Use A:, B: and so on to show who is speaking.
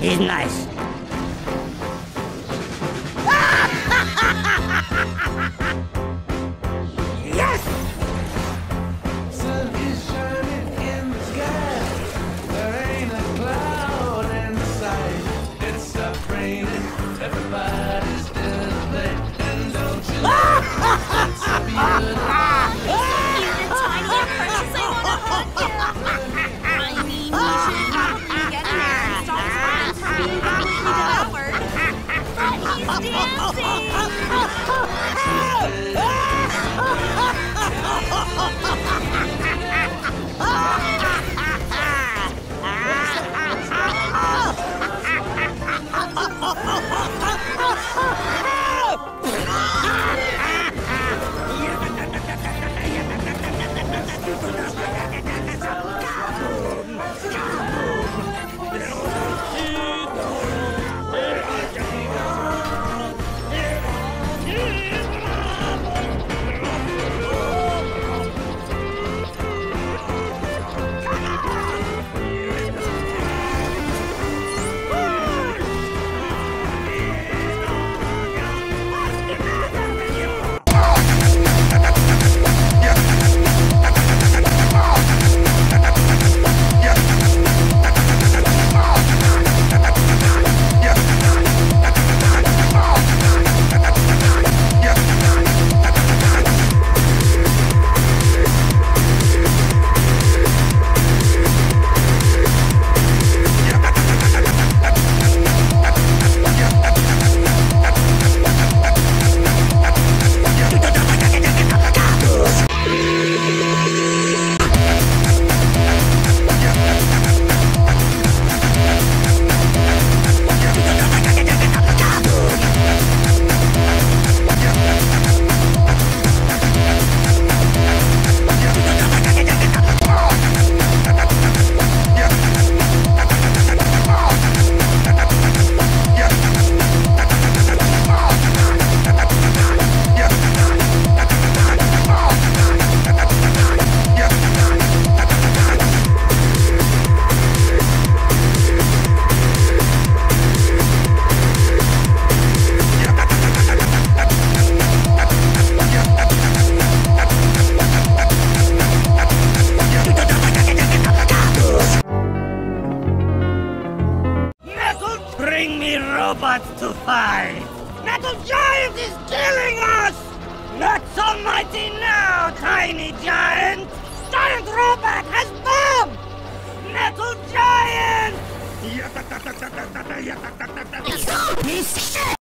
A: He's nice. Yes!
B: Sun is shining in the sky. There ain't a cloud in sight. It stopped raining. Everybody's still playing. Don't you know it's beautiful?
C: You're the tiniest precious, I wanna hug you. I mean, you should probably get in there and stop friends from being completely devoured. But he's dancing!
A: Bring me robots to fight! Metal Giant is killing us! Not so mighty now, tiny giant! Giant robot has bombed! Metal Giant!